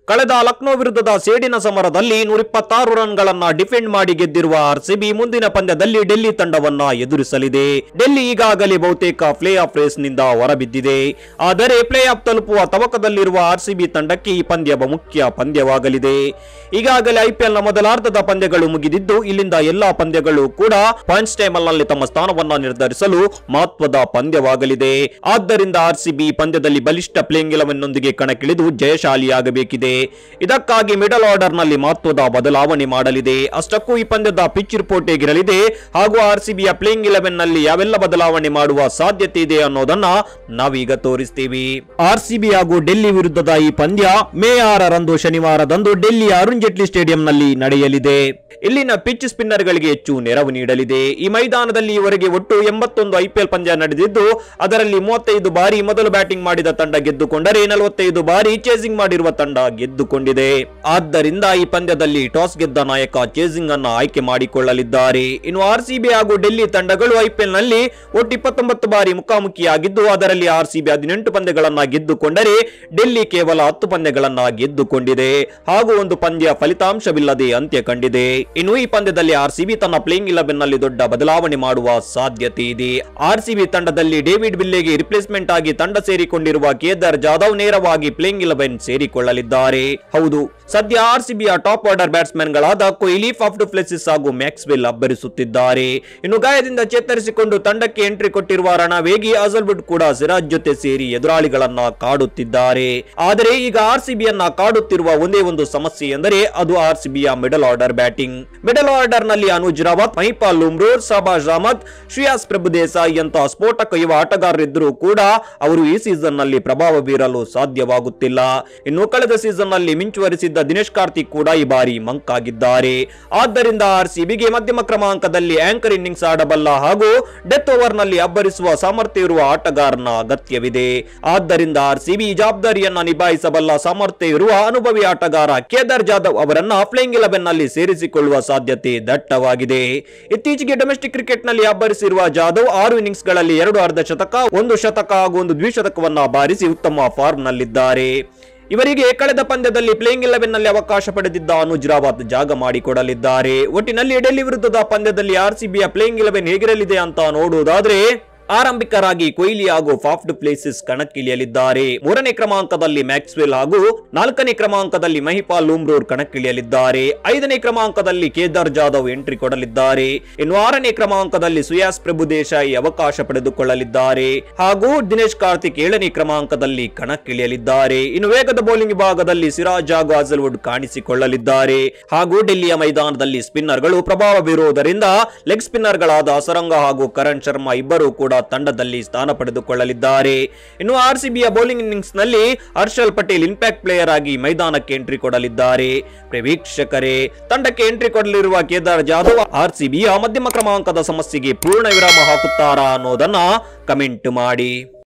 ಕಳೆದ ಲಕ್ನೋ ವಿರುದ್ಧದ ಸೇಡಿನ ಸಮರದಲ್ಲಿ 126 ರನ್ಗಳನ್ನ ಡಿಫೆಂಡ್ ಮಾಡಿ ಗೆದ್ದಿರುವ ಆರ್ಸಿಬಿ ಮುಂದಿನ ಪಂದ್ಯದಲ್ಲಿ ಡೆಲ್ಲಿ ತಂಡವನ್ನ ಎದುರಿಸಲಿದೆ. ಡೆಲ್ಲಿ ಈಗಾಗಲೇ ಬಹುತೇಕ ಪ್ಲೇ ಆಫ್ ರೇಸ್ ನಿಂದ ಹೊರಬಿದ್ದಿದೆ. ಆದರೆ ಪ್ಲೇ ಆಫ್ ತಲುಪುವ ತವಕದಲ್ಲಿರುವ ಆರ್ಸಿಬಿ ತಂಡಕ್ಕೆ ಈ ಪಂದ್ಯ ಮುಖ್ಯ ಪಂದ್ಯವಾಗಲಿದೆ. ಈಗಾಗಲೇ ಐಪಿಎಲ್ ನ ಮೊದಲಾರ್ಧದ ಪಂದ್ಯಗಳು ಮುಗಿದಿದ್ದು, ಇಲ್ಲಿಂದ ಎಲ್ಲಾ ಪಂದ್ಯಗಳು ಕೂಡ ಪಾಯಿಂಟ್ಸ್ ಟೇಬಲ್ ನಲ್ಲಿ ತಮ್ಮ ಸ್ಥಾನವನ್ನ ನಿರ್ಧರಿಸಲು ಮಹತ್ವದ ಪಂದ್ಯವಾಗಲಿದೆ. ಆದ್ದರಿಂದ ಆರ್ಸಿಬಿ ಪಂದ್ಯದಲ್ಲಿ ಬಲಿಷ್ಠ ಪ್ಲೇಯಿಂಗ್ 11 ನೊಂದಿಗೆ ಕಣಕ್ಕಿಳಿದು ಜಯಶಾಲಿಯಾಗಬೇಕಿದೆ. ಇದಕ್ಕಾಗಿ ಮಿಡಲ್ ಆರ್ಡರ್ ನಲ್ಲಿ ಮಹತ್ವದ ಬದಲಾವಣೆ ಮಾಡಲಿದೆ. ಅಷ್ಟಕ್ಕೂ ಈ ಪಂದ್ಯದ ಪಿಚ್ ರಿಪೋರ್ಟ್ ಹೇಗಿರಲಿದೆ ಹಾಗೂ ಆರ್ಸಿಬಿಯ ಪ್ಲೇಯಿಂಗ್ 11 ನಲ್ಲಿ ಯಾವೆಲ್ಲ ಬದಲಾವಣೆ ಮಾಡುವ ಸಾಧ್ಯತೆ ಇದೆ ಅನ್ನೋದನ್ನ ನಾವೀಗ ತೋರಿಸ್ತೀವಿ. ಆರ್ಸಿಬಿ ಹಾಗೂ ಡೆಲ್ಲಿ ವಿರುದ್ಧದ ಈ ಪಂದ್ಯ ಮೇ 6ರಂದು ಶನಿವಾರದಂದು ಡೆಲ್ಲಿಯ ಅರುಣ್ ಜೇಟ್ಲಿ ಸ್ಟೇಡಿಯಂನಲ್ಲಿ ನಡೆಯಲಿದೆ. ಇಲ್ಲಿನ ಪಿಚ್ ಸ್ಪಿನ್ನರ್ ಗಳಿಗೆ ಹೆಚ್ಚು ನೆರವು ನೀಡಲಿದೆ. ಈ ಮೈದಾನದಲ್ಲಿ ಇವರಿಗೆ ಒಟ್ಟು 81 ಐಪಿಎಲ್ ಪಂದ್ಯ ನಡೆದಿದ್ದು, ಅದರಲ್ಲಿ 35 ಬಾರಿ ಮೊದಲು ಬ್ಯಾಟಿಂಗ್ ಮಾಡಿದ ತಂಡ ಗೆದ್ದುಕೊಂಡರೆ 45 ಬಾರಿ ಚೇಸಿಂಗ್ ಮಾಡಿರುವ ತಂಡ ಗೆದ್ದುಕೊಂಡಿದೆ. ಆದ್ದರಿಂದ ಈ ಪಂದ್ಯದಲ್ಲಿ ಟಾಸ್ ಗೆದ್ದ ನಾಯಕ ಚೇಸಿಂಗ್ ಅನ್ನು ಆಯ್ಕೆ ಮಾಡಿಕೊಳ್ಳಲಿದ್ದಾರೆ. ಇನ್ನು ಆರ್ಸಿಬಿ ಹಾಗೂ ಡೆಲ್ಲಿ ತಂಡಗಳು ಐಪಿಎಲ್ ನಲ್ಲಿ ಒಟ್ಟು 29 ಬಾರಿ ಮುಖಾಮುಖಿಯಾಗಿದ್ದು, ಅದರಲ್ಲಿ ಆರ್ಸಿಬಿ 18 ಪಂದ್ಯಗಳನ್ನ ಗೆದ್ದುಕೊಂಡರೆ ಡೆಲ್ಲಿ ಕೇವಲ 10 ಪಂದ್ಯಗಳನ್ನ ಗೆದ್ದುಕೊಂಡಿದೆ ಹಾಗೂ ಒಂದು ಪಂದ್ಯ ಫಲಿತಾಂಶವಿಲ್ಲದೆ ಅಂತ್ಯ ಕಂಡಿದೆ. ಇನ್ನು ಈ ಪಂದ್ಯದಲ್ಲಿ ಆರ್ಸಿಬಿ ತನ್ನ ಪ್ಲೇಯಿಂಗ್ 11 ನಲ್ಲಿ ದೊಡ್ಡ ಬದಲಾವಣೆ ಮಾಡುವ ಸಾಧ್ಯತೆ ಇದೆ. ಆರ್ಸಿಬಿ ತಂಡದಲ್ಲಿ ಡೇವಿಡ್ ವಿಲ್ಲೆಗೆ ರಿಪ್ಲೇಸ್ಮೆಂಟ್ ಆಗಿ ತಂಡ ಸೇರಿಕೊಂಡಿರುವ ಕೇದಾರ್ ಜಾಧವ್ ನೇರವಾಗಿ ಪ್ಲೇಯಿಂಗ್ 11 ಸೇರಿಕೊಳ್ಳಲಿದ್ದಾರೆ. ಹೌದು, ಸದ್ಯ ಆರ್ಸಿಬಿಯ ಟಾಪ್ ಆರ್ಡರ್ ಬ್ಯಾಟ್ಸ್ಮನ್ ಗಳಾದ ಕೊಹ್ಲಿ, ಫಾಫ್ ಡು ಪ್ಲೆಸಿಸ್ ಹಾಗೂ ಮ್ಯಾಕ್ಸ್ವೆಲ್ ಅಬ್ಬರಿಸುತ್ತಿದ್ದಾರೆ. ಇನ್ನು ಗಾಯದಿಂದ ಚೇತರಿಸಿಕೊಂಡು ತಂಡಕ್ಕೆ ಎಂಟ್ರಿ ಕೊಟ್ಟಿರುವ ರಣವೇಗಿ ಹಜಲ್ವುಡ್ ಕೂಡ ಸಿರಾಜ್ ಜೊತೆ ಸೇರಿ ಎದುರಾಳಿಗಳನ್ನ ಕಾಡುತ್ತಿದ್ದಾರೆ. ಆದರೆ ಈಗ ಆರ್ಸಿಬಿಯನ್ನ ಕಾಡುತ್ತಿರುವ ಒಂದೇ ಒಂದು ಸಮಸ್ಯೆ ಎಂದರೆ ಅದು ಆರ್ಸಿಬಿಯ middle order batting. Middle order ನಲ್ಲಿ ಅನುಜ್ ರಾವತ್, ಮಹಿಪಾಲ್ ಲೂಮ್ರೋರ್, ಶಹಬಾಜ್ ಅಹ್ಮದ್, ಶ್ರೇಯಸ್ ಪ್ರಭುದೇಸಾಯಿ ಅಂತ ಸ್ಫೋಟಕ ಯುವ ಆಟಗಾರರಿದ್ದರೂ ಕೂಡ ಅವರು ಈ ಸೀಸನ್ ನಲ್ಲಿ ಪ್ರಭಾವ ಬೀರಲು ಸಾಧ್ಯವಾಗುತ್ತಿಲ್ಲ. ಇನ್ನು ಕಳೆದ ಸೀಸನ್ ನಲ್ಲಿ ಮಿಂಚುವರಿಸಿದ್ದ ದಿನೇಶ್ ಕಾರ್ತಿಕ್ ಕೂಡ ಈ ಬಾರಿ ಮಂಕ್ ಆಗಿದ್ದಾರೆ. ಆದ್ದರಿಂದ ಆರ್ಸಿಬಿಗೆ ಮಧ್ಯಮ ಕ್ರಮಾಂಕದಲ್ಲಿ ಆಂಕರ್ ಇನ್ನಿಂಗ್ಸ್ ಆಡಬಲ್ಲ ಹಾಗೂ ಡೆತ್ ಓವರ್ ನಲ್ಲಿ ಅಬ್ಬರಿಸುವ ಸಾಮರ್ಥ್ಯ ಇರುವ ಆಟಗಾರನ ಅಗತ್ಯವಿದೆ. ಆದ್ದರಿಂದ ಆರ್ಸಿಬಿ ಜವಾಬ್ದಾರಿಯನ್ನ ನಿಭಾಯಿಸಬಲ್ಲ ಸಾಮರ್ಥ್ಯ ಇರುವ ಅನುಭವಿ ಆಟಗಾರ ಕೇದಾರ್ ಜಾಧವ್ ಅವರನ್ನ ಪ್ಲೇಯಿಂಗ್ 11 ನಲ್ಲಿ ಸೇರಿಸಿಕೊಳ್ಳುವ ಸಾಧ್ಯತೆ ದಟ್ಟವಾಗಿದೆ. ಇತ್ತೀಚೆಗೆ ಡೊಮೆಸ್ಟಿಕ್ ಕ್ರಿಕೆಟ್ ನಲ್ಲಿ ಅಬ್ಬರಿಸಿರುವ ಜಾಧವ್ 6 ಇನ್ನಿಂಗ್ಸ್ ಗಳಲ್ಲಿ 2 ಅರ್ಧ ಶತಕ, 1 ಶತಕ ಹಾಗೂ 1 ದ್ವಿಶತಕವನ್ನ ಬಾರಿಸಿ ಉತ್ತಮ ಫಾರ್ಮ್ ನಲ್ಲಿದ್ದಾರೆ. ಇವರಿಗೆ ಕಳೆದ ಪಂದ್ಯದಲ್ಲಿ ಪ್ಲೇಯಿಂಗ್ 11 ನಲ್ಲಿ ಅವಕಾಶ ಪಡೆದಿದ್ದ ಅನುಜ್ ರಾವತ್ ಜಾಗ ಮಾಡಿಕೊಡಲಿದ್ದಾರೆ. ಒಟ್ಟಿನಲ್ಲಿ ಡೆಲ್ಲಿ ವಿರುದ್ಧದ ಪಂದ್ಯದಲ್ಲಿ ಆರ್ಸಿಬಿಯ ಪ್ಲೇಯಿಂಗ್ 11 ಹೇಗಿರಲಿದೆ ಅಂತ ನೋಡುವುದಾದ್ರೆ, ಆರಂಭಿಕರಾಗಿ ಕೊಹ್ಲಿ ಹಾಗೂ ಫಾಫ್ ಡು ಪ್ಲೆಸಿಸ್ ಕಣಕ್ಕಿಳಿಯಲಿದ್ದಾರೆ. 3ನೇ ಕ್ರಮಾಂಕದಲ್ಲಿ ಮ್ಯಾಕ್ಸ್ವೆಲ್ ಹಾಗೂ 4ನೇ ಕ್ರಮಾಂಕದಲ್ಲಿ ಮಹಿಪಾಲ್ ಲೂಮ್ರೋರ್ ಕಣಕ್ಕಿಳಿಯಲಿದ್ದಾರೆ. 5ನೇ ಕ್ರಮಾಂಕದಲ್ಲಿ ಕೇದಾರ್ ಜಾಧವ್ ಎಂಟ್ರಿ ಕೊಡಲಿದ್ದಾರೆ. ಇನ್ನು 6ನೇ ಕ್ರಮಾಂಕದಲ್ಲಿ ಶ್ರೇಯಸ್ ಪ್ರಭುದೇಸಾಯಿ ಅವಕಾಶ ಪಡೆದುಕೊಳ್ಳಲಿದ್ದಾರೆ ಹಾಗೂ ದಿನೇಶ್ ಕಾರ್ತಿಕ್ 7ನೇ ಕ್ರಮಾಂಕದಲ್ಲಿ ಕಣಕ್ಕಿಳಿಯಲಿದ್ದಾರೆ. ಇನ್ನು ವೇಗದ ಬೌಲಿಂಗ್ ವಿಭಾಗದಲ್ಲಿ ಸಿರಾಜ್ ಹಾಗೂ ಹಜಲ್ವುಡ್ ಕಾಣಿಸಿಕೊಳ್ಳಲಿದ್ದಾರೆ ಹಾಗೂ ಡೆಲ್ಲಿಯ ಮೈದಾನದಲ್ಲಿ ಸ್ಪಿನ್ನರ್ ಗಳು ಪ್ರಭಾವ ಬೀರುವುದರಿಂದ ಲೆಗ್ ಸ್ಪಿನ್ನರ್ ಗಳಾದ ಅಸರಂಗ ಹಾಗೂ ಕರಣ್ ಶರ್ಮಾ ಇಬ್ಬರು ಕೂಡ ತಂಡದಲ್ಲಿ ಸ್ಥಾನ ಪಡೆದುಕೊಳ್ಳಲಿದ್ದಾರೆ. ಇನ್ನು ಆರ್ಸಿಬಿಯ ಬೌಲಿಂಗ್ ಇನ್ನಿಂಗ್ಸ್ ನಲ್ಲಿ ಹರ್ಷಲ್ ಪಟೇಲ್ ಇಂಪ್ಯಾಕ್ಟ್ ಪ್ಲೇಯರ್ ಆಗಿ ಮೈದಾನಕ್ಕೆ ಎಂಟ್ರಿ ಕೊಡಲಿದ್ದಾರೆ. ವೀಕ್ಷಕರೇ, ತಂಡಕ್ಕೆ ಎಂಟ್ರಿ ಕೊಡಲಿರುವ ಕೇದಾರ್ ಜಾಧವ್ ಆರ್ಸಿಬಿಯ ಮಧ್ಯಮ ಕ್ರಮಾಂಕದ ಸಮಸ್ಯೆಗೆ ಪೂರ್ಣ ವಿರಾಮ ಹಾಕುತ್ತಾರಾ ಅನ್ನೋದನ್ನ ಕಮೆಂಟ್ ಮಾಡಿ.